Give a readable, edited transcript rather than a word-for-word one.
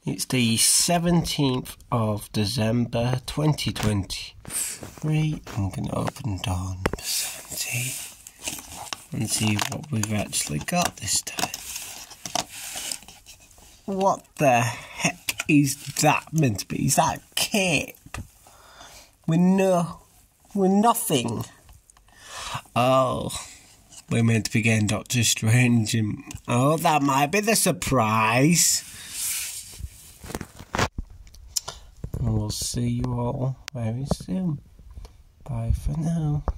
It's the 17th of December 2023. I'm going to open door number 17 and see what we've actually got this time. What the heck is that meant to be? Is that a cape? With nothing. Oh, we're meant to be getting Doctor Strange and... oh, that might be the surprise. And we'll see you all very soon. Bye for now.